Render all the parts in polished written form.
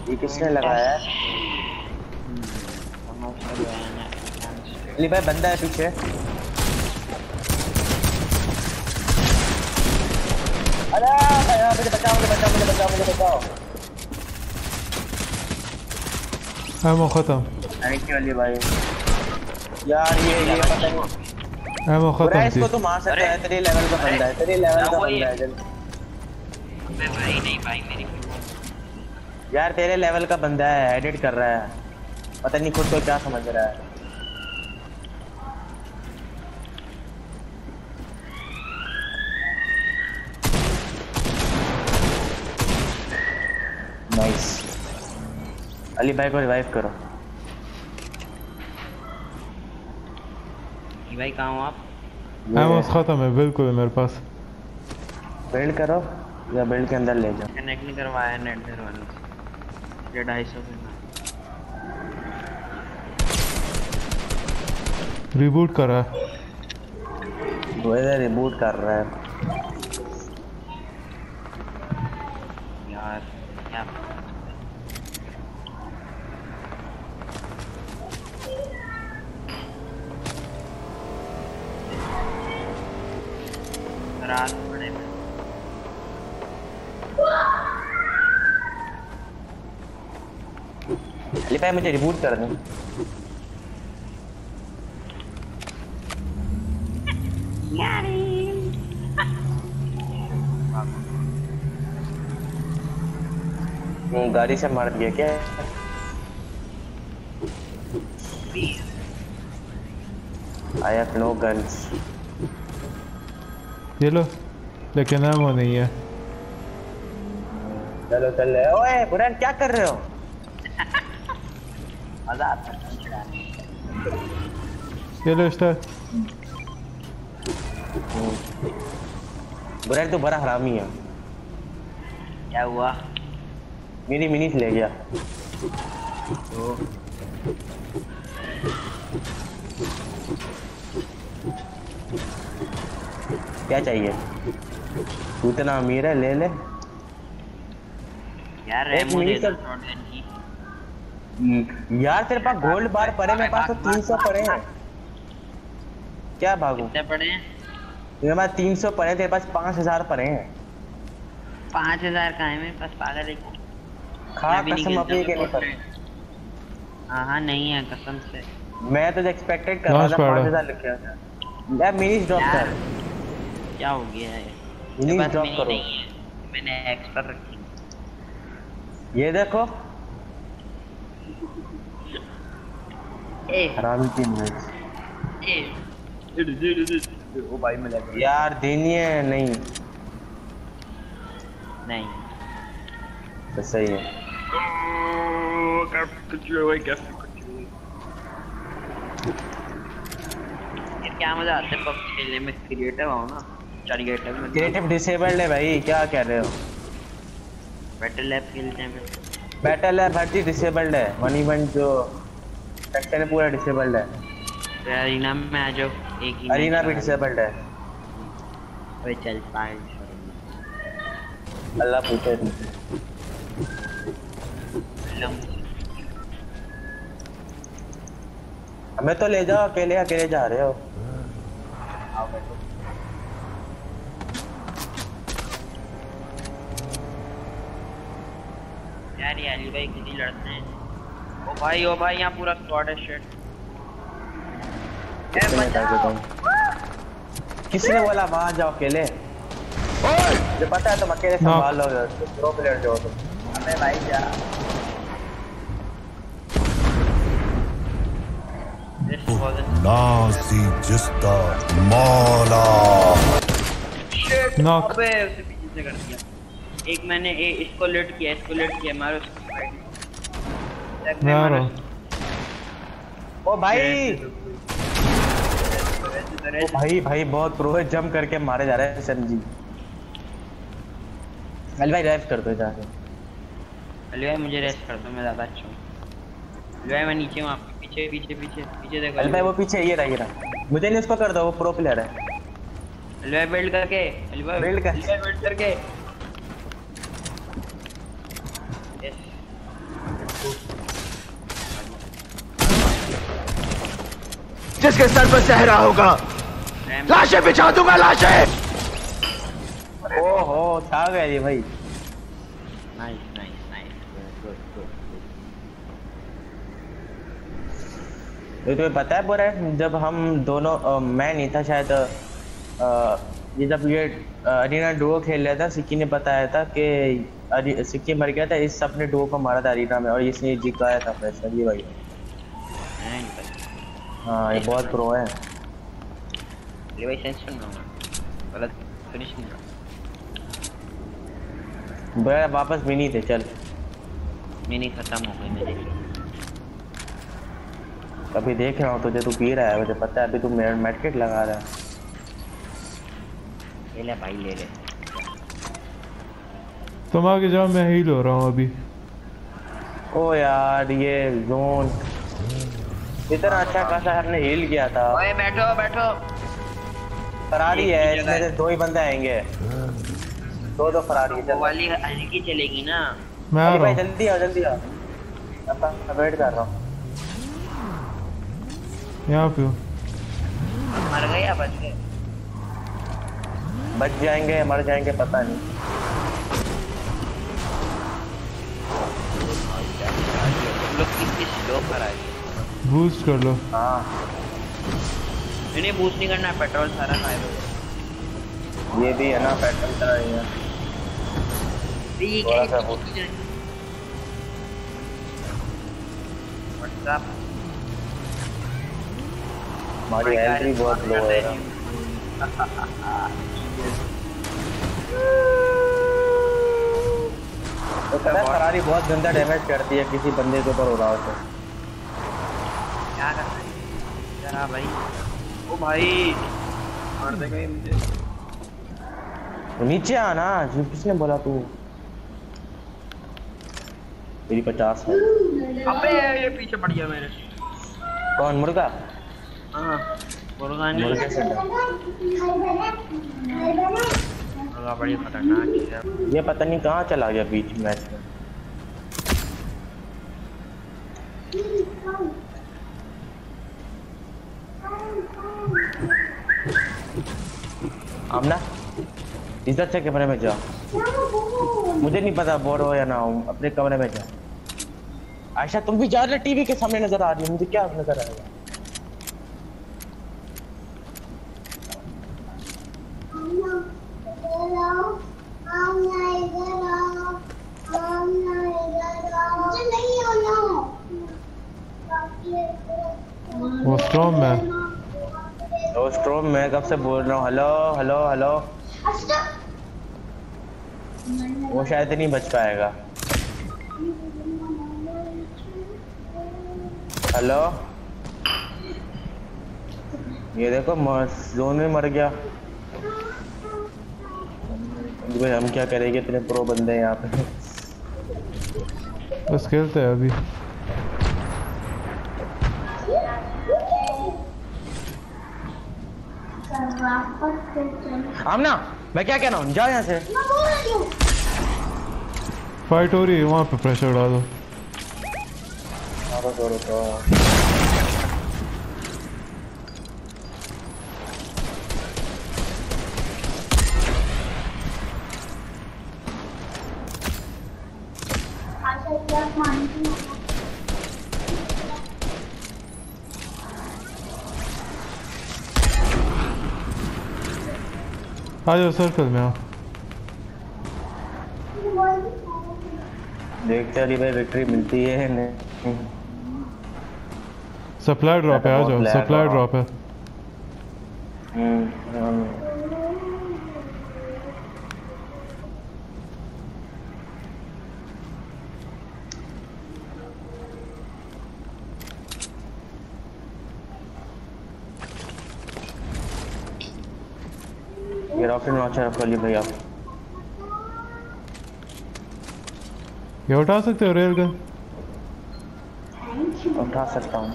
ये किसने लगाया है? अली भाई बंदा है पीछे। अरे भाई मुझे बचाओ। एमो खत्म। थैंक यू अली भाई। यार ये पता नहीं एमो खत्म। इसको तो मार सकता है, तेरे लेवल का बंदा है, मैं भाई नहीं भाई मेरी यार तेरे लेवल का बंदा है, एडिट कर रहा है, पता नहीं खुद को क्या समझ रहा है। नाइस। अली भाई को रिवाइव करो। भाई कहाँ हो आप? एमो खत्म है बिल्कुल मेरे पास। बिल्ड करो या बिल्ड के अंदर ले जाओ। कनेक्ट नहीं करवाया नेट घर वालों से। 250 पे रिबूट कर रहा है। वो इधर रिबूट कर रहा है यार क्या रात पड़े में अली भाई मुझे रिबूट कर दें। गाड़ी से मार दिया क्या? I have no guns। ये लो, लेकिन एमो नहीं है। चलो चल रहे। ओए बुरान क्या कर रहे हो? मजा आता है। ये लो स्टार। बुरान तो बड़ा हरामी है। क्या हुआ? मेरी मिनीस ले गया। क्या चाहिए? तू इतना अमीर है, ले ले। यार रेमो दे दो शॉटगन की। यार तेरे पास गोल्ड बार पड़े, मेरे पास तो 300 पड़े हैं। क्या भागू? कितने पड़े हैं? मेरे पास 300 पड़े, तेरे पास 5000 पड़े हैं। 5000 कहाँ है मेरे पास? पागल है क्या? खा कसम अपनी के नहीं पड़े। हाँ नहीं है कसम से। मैं तो एक्सपेक्टेड कर रहा था 5000 लिखा था। यार मिनीस ड्रॉप कर। क्या हो गया है? मिनीस ड्रॉप करो। नहीं है, मैंने एक्स्ट्रा रखी। ये देखो हरामी की मिनीस। ओ भाई मिला यार देनी है नहीं तो सही है। क्या मजा आता है पबजी खेलने में? क्रिएटिव हो ना, क्रिएटिव में। क्रिएटिव डिसेबल्ड है भाई, क्या कह रहे हो? बैटल लैब खेलते हैं फिर। बैटल लैब हर चीज डिसेबल्ड है। वन इवेंट जो सेक्टर है पूरा डिसेबल्ड है। तो अरीना में आ जाओ। एक ही अरीना भी डिसेबल्ड है। ओए चल पाए अल्लाह पूछे। हमें तो ले जाओ, अकेले जा रहे हो। आओ बैठो। यार ये अली भाई कितनी लड़ते हैं। ओ भाई यहाँ पूरा स्क्वाड है। शिट किसने बोला वहां जाओ अकेले? जो पता है तुम अकेले संभाल लो, प्रो प्लेयर जो हो तुम। अबे भाई जा। नासी जिस्ता मौला। नॉक। अबे उसे पीछे से कर दिया। एक मैंने इसको लेट किया मारो उसको। मारो। ओ भाई बहुत प्रो है, जंप करके मारे जा रहे हैं समझी। अली भाई रेस्ट कर दो जाके। अली भाई मुझे रेस्ट कर दो, मैं ज्यादा अच्छा हूं। अली भाई मैं नीचे हूं, आपके पीछे देखो। अली भाई वो पीछे ये रहा। मुझे नहीं उसको कर दो, वो प्रो प्लेयर है। अली भाई बिल्ड करके। अली भाई बिल्ड करके। जिसके सर पर सहरा होगा, लाशें बिछा दूंगा, लाशें। ओहो छा गए ये भाई। Nice nice nice, good good. ये तुम्हें पता है बुरा है, जब हम दोनों मैं नहीं था शायद, ये जब ये अरीना डुओ खेल रहा था, सिक्की ने बताया था कि सिक्की मर गया था, इस सबने डुओ को मारा था अरीना में और इसने जिताया था फैसला। ये भाई हाँ ये बहुत प्रो है। ये भाई सेंस सुन रहा हूँ, गलत फिनिशिंग बड़ा वापस मिनी थे। चल मिनी खत्म हो गई मेरी। अभी देख रहा हूँ तुझे, तू पी रहा है, मुझे पता है। अभी तू मेडकिट लगा रहा है। ले ले भाई ले ले। तुम आगे जाओ, मैं हील हो रहा हूँ अभी। ओ यार ये जोन इतना अच्छा खासा हमने हील किया था। ओए बैठो बैठो। फरारी है, इसमें से 2 ही बंदे आएंगे। 2 फरारी है। वो वाली हल्की चलेगी ना। मैं आ रहा भाई हूँ। जल्दी आओ जल्दी आओ, अब वेट कर रहा हूँ। यहाँ पे हूँ। मर गए या बच गए? बच जाएंगे मर जाएंगे पता नहीं। लोग कितनी स्लो पर आए। बूस्ट कर लो। हाँ इन्हें बूस्ट नहीं करना, पेट्रोल सारा खाए। ये भी है ना, पेट्रोल चला रही है। ये थोड़ा क्या सा boost। व्हाट्सएप हमारी हेल्थ भी बहुत लो है ना। तो पता है फरारी बहुत गंदा डैमेज करती है किसी बंदे के ऊपर हो रहा हो तो। क्या करना है जरा भाई। ओ भाई मार देगा ये मुझे। तो नीचे आना, जो किसने बोला तू? मेरी 50 है। अबे ये पीछे पड़ गया मेरे। कौन मुर्गा? हाँ मुर्गा नहीं, मुर्गे से डर। मुर्गा बड़ी खतरनाक चीज है। ये पता नहीं कहाँ चला गया बीच मैच में। आमना इधर से कमरे में जा। मुझे नहीं पता बोर हो या ना हो, अपने कमरे में जा। आयशा तुम भी जा रहे, टीवी के सामने नजर आ रही है, मुझे क्या नजर आएगा? वो स्टॉर्म में। तो स्ट्रोम मैं कब से बोल रहा हूँ, हेलो हेलो हेलो। वो शायद नहीं बच पाएगा। हेलो ये देखो जोन में मर गया। भाई हम क्या करेंगे, इतने प्रो बंदे हैं यहाँ पे। बस खेलते हैं अभी। आमना मैं क्या कह रहा हूँ, जाओ यहाँ से। फाइट हो रही है वहाँ पे, प्रेशर डालो। आ जाओ सर्कल में आओ। देखते अली भाई विक्ट्री मिलती है नहीं। सप्लाई ड्रॉप है, आ जाओ। सप्लाई ड्रॉप है। ये रॉकेट लॉन्चर रख ली भाई आप। ये उठा सकते हो रेल गन? उठा सकता हूँ।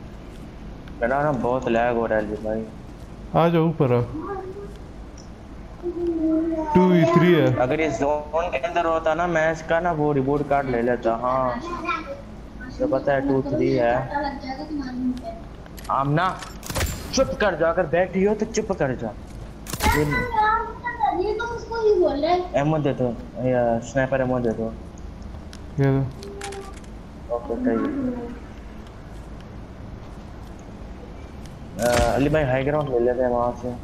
मेरा ना बहुत लैग हो रहा है भाई। आ जाओ ऊपर आओ। 2v3 है। अगर ये जोन के अंदर होता ना मैच का ना, वो रिपोर्ट कार्ड ले लेता। हाँ तो पता है 2-3 है। आमना चुप कर जा, अगर बैठी हो तो चुप कर जा। एमो दे दो या स्नाइपर एमो दे दो। ये लो। ओके अली भाई हाई ग्राउंड ले लेते हैं वहां से।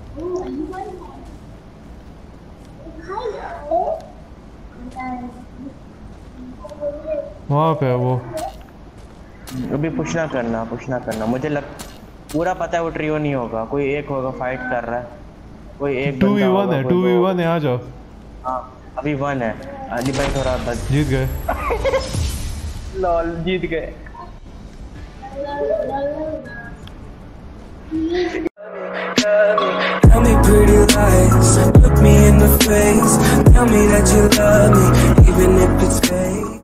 वहाँ पे है वो। अभी पुश ना करना। मुझे पूरा पता है वो ट्रियो नहीं होगा, कोई एक होगा फाइट कर रहा है, कोई एक 2v1 है, 2v1 है, आ जाओ। हाँ अभी 1 है। अली भाई थोड़ा बस जीत गए। लॉल जीत गए। Tell me pretty lies, look me in the face. Tell me that you love me, even if it's fake.